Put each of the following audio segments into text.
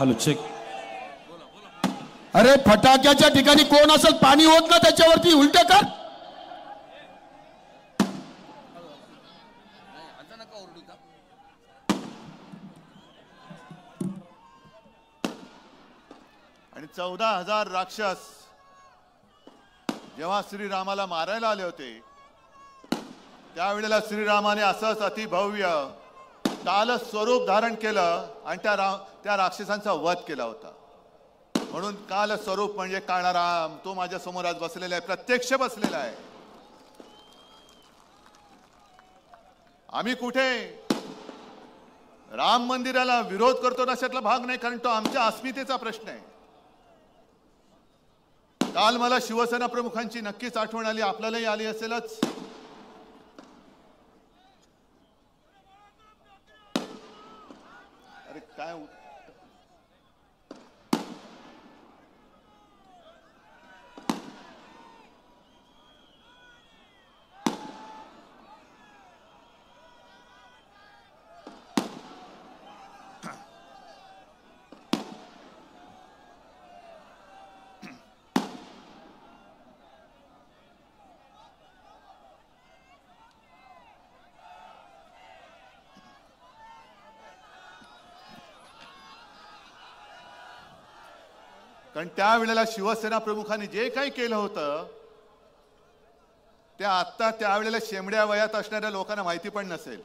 Hello check. अरे फटाक्याच्या ठिकाणी कोण असेल पाणी होत ना त्याच्यावरती उलट कर. आणि 14,000 राक्षस जेव्हा श्रीरामाला मारायला आले होते त्यावेळेला श्रीरामाने असंच अतिभव्य काल स्वरूप धारण केलं आणि त्या राक्षसांचा वध केला होता. म्हणून काल स्वरूप म्हणजे काळाराम तो माझ्या समोर आज बसलेला आहे, प्रत्यक्ष बसलेला आहे. आम्ही कुठे राम मंदिराला विरोध करतो अशातला भाग नाही, कारण तो आमच्या अस्मितेचा प्रश्न आहे. काल मला शिवसेना प्रमुखांची नक्कीच आठवण आली, आपल्यालाही आली असेलच. अरे काय कारण त्यावेळेला शिवसेना प्रमुखांनी जे काही केलं होतं ते आता त्यावेळेला शेंबड्या वयात असणाऱ्या लोकांना माहिती पण नसेल.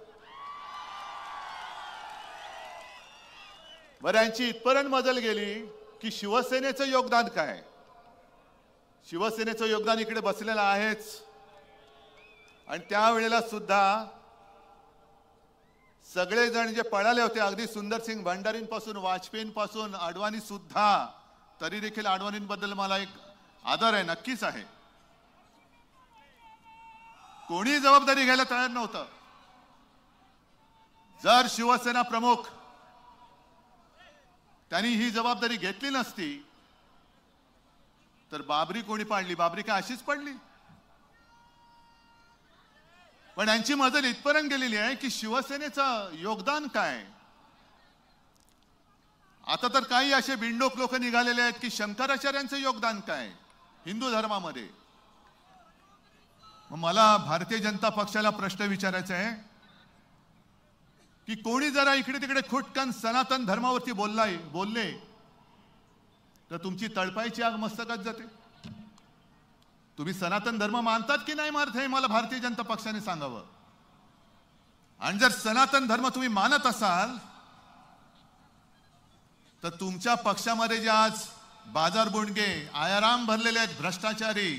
बरं यांची इथपर्यंत मजल गेली की शिवसेनेचं योगदान काय. शिवसेनेचं योगदान इकडे बसलेलं आहेच. आणि त्यावेळेला सुद्धा सगळेजण जे पळाले होते अगदी सुंदरसिंग भंडारींपासून वाजपेयींपासून अडवाणी सुद्धा, तरी देखील अडवाणींबद्दल मला एक आदर आहे, नक्कीच आहे. कोणी जबाबदारी घ्यायला तयार नव्हतं. जर शिवसेना प्रमुख त्यांनी ही जबाबदारी घेतली नसती तर बाबरी कोणी पाडली? बाबरी काय अशीच पडली? पण यांची मजल इथपर्यंत गेलेली आहे की शिवसेनेचं योगदान काय. आता तर काही असे बिंडोक लोक निघालेले आहेत की शंकराचार्यांचं योगदान काय हिंदू धर्मामध्ये. मला भारतीय जनता पक्षाला प्रश्न विचारायचा आहे की कोणी जरा इकडे तिकडे खुटकन सनातन धर्मावरती बोलले तर तुमची तळपायची आग मस्तकात जाते. तुम्ही सनातन धर्म मानतात की नाही मानत हे मला भारतीय जनता पक्षाने सांगावं. आणि जर सनातन धर्म तुम्ही मानत असाल तर तुमच्या पक्षामध्ये जे आज बाजार बुणगे आयाराम भरलेले आहेत भ्रष्टाचारी.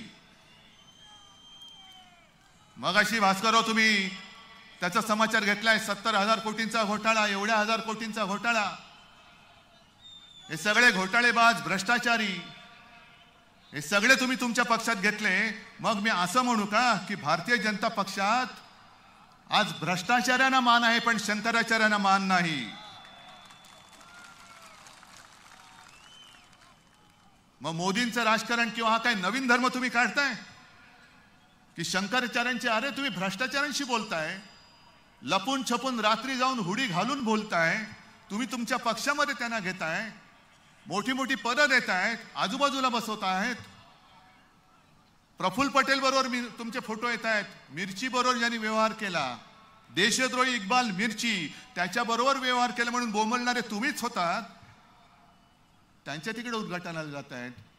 मगाशी भास्करराव तुम्ही त्याचा समाचार घेतलाय, 70,000 कोटींचा घोटाळा, एवढ्या 1000 कोटींचा घोटाळा. हे सगळे घोटाळेबाज भ्रष्टाचारी हे सगळे तुम्ही तुमच्या पक्षात घेतले. मग मी असं म्हणू का की भारतीय जनता पक्षात आज भ्रष्टाचार्यांना मान आहे पण शंकराचार्यांना मान नाही. मग मोदींचं राजकारण किंवा हा काय नवीन धर्म तुम्ही काढताय की शंकराचार्यांचे? अरे तुम्ही भ्रष्टाचारांशी बोलताय, लपून छपून रात्री जाऊन हुडी घालून बोलताय. तुम्ही तुमच्या पक्षामध्ये त्यांना घेताय, मोठी मोठी पदं देतायत, आजूबाजूला बसवत आहेत. प्रफुल्ल पटेल बरोबर तुमचे फोटो येत आहेत. मिरची बरोबर ज्यांनी व्यवहार केला, देशद्रोही इक्बाल मिर्ची त्याच्याबरोबर व्यवहार केला म्हणून बोंबलणारे तुम्हीच होतात. त्यांच्या तिकडे उद्घाटनाला जात आहेत.